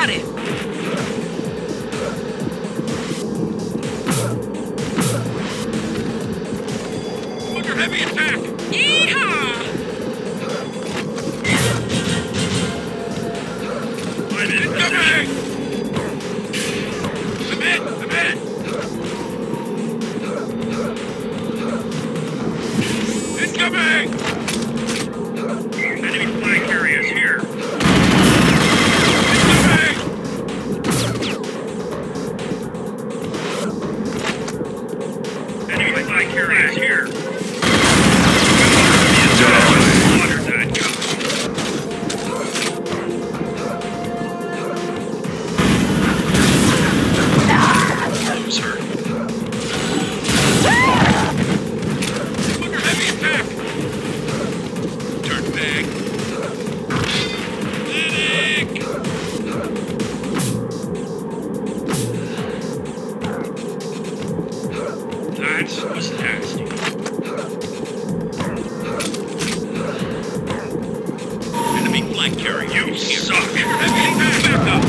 Got it! Under heavy attack! Yeehaw! I'm incoming! I'm in! I'm in! Incoming! Enemy flag carriers here! Incoming! Enemy flag carriers here! Slaughter that guy! Loser! Under heavy attack! Dirtbag! Medic! That was nasty. Enemy flank carrier, you suck! Heavy attack! Back up!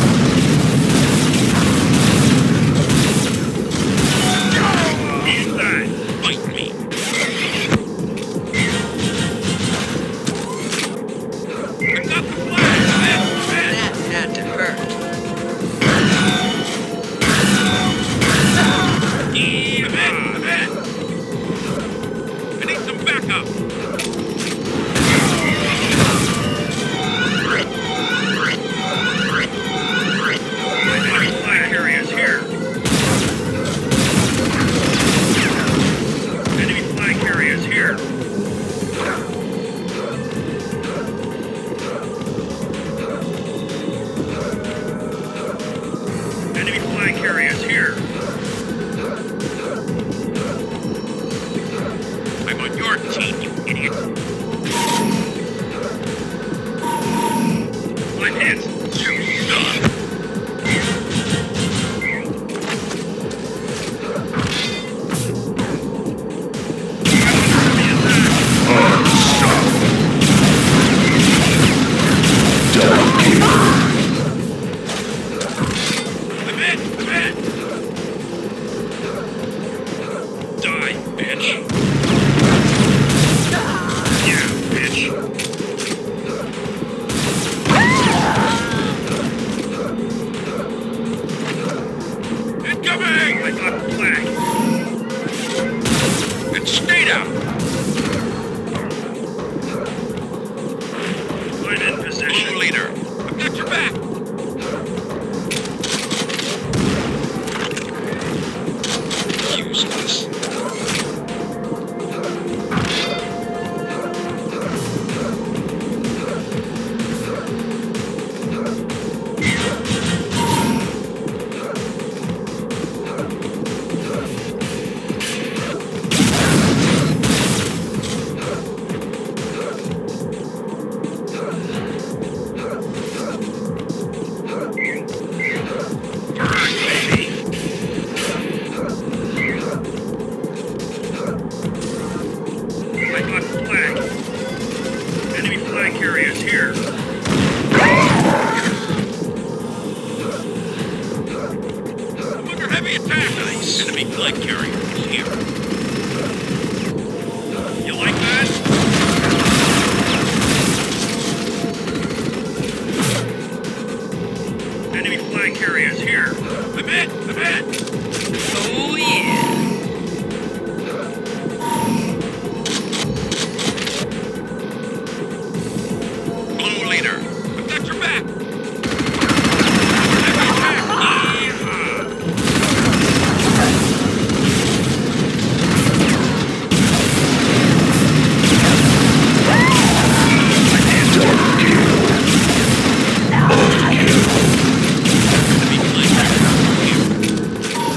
Eat that! Bite me! I got the flag! That had to hurt. I'm in! I need some backup! Enemy flag carriers here! Enemy flag carriers here! Enemy flag carriers here! I'm on your team, you idiot! My hands, you suck! I'm in! Die, bitch! Yeah, bitch! Incoming! I got the flag! And stay down! I'm in position. Blue leader, I've got your back! Useless. I got the flag. Enemy flag carriers here. I'm under heavy attack. Nice. Enemy flag carriers here. You like that? Enemy flag carriers here. I'm in. Oh yeah! Blue leader, I've got your back. Heavy attack. Yeehaw. Enemy flag carrier here.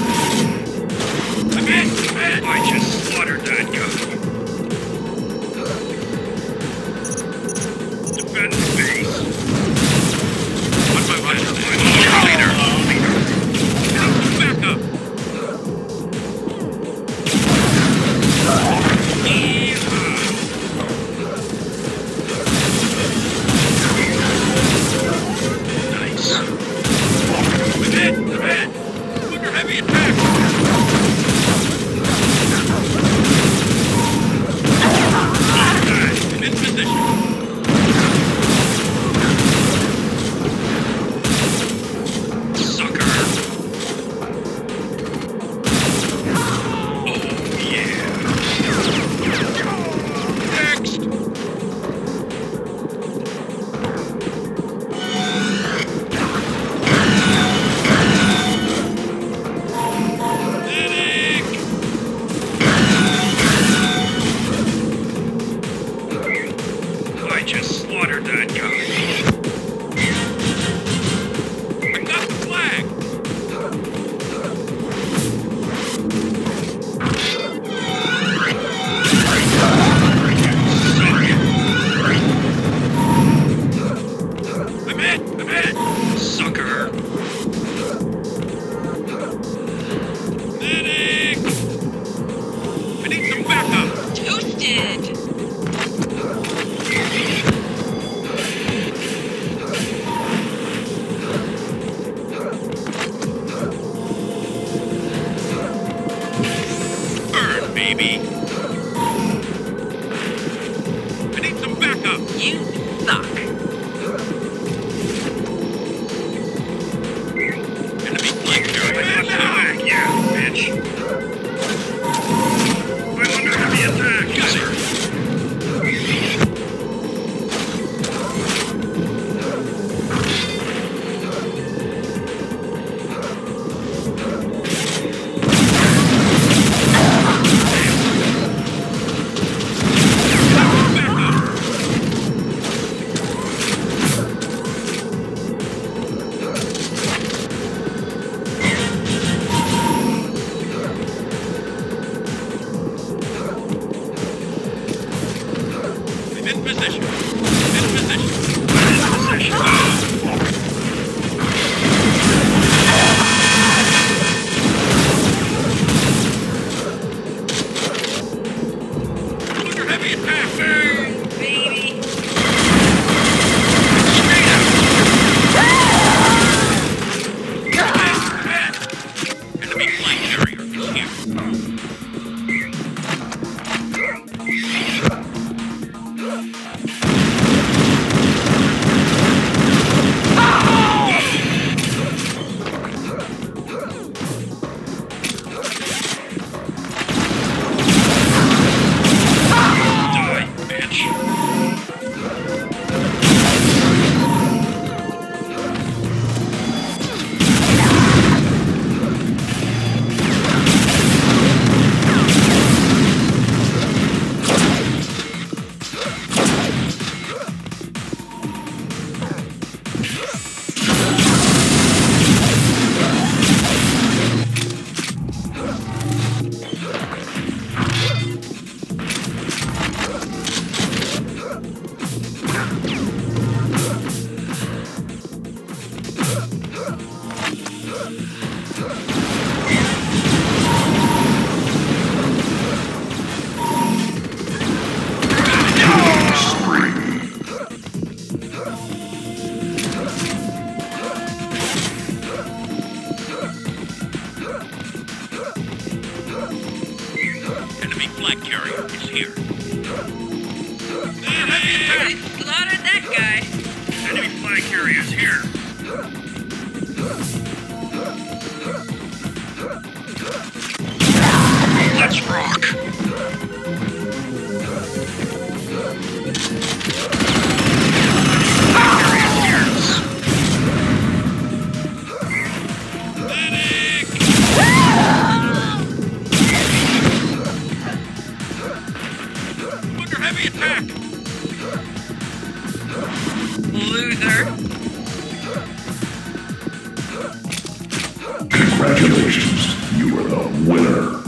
carrier is here. Really slaughtered that guy. Enemy flag carrier is here. Let's rock. Under heavy attack. Loser. Congratulations, you are the winner.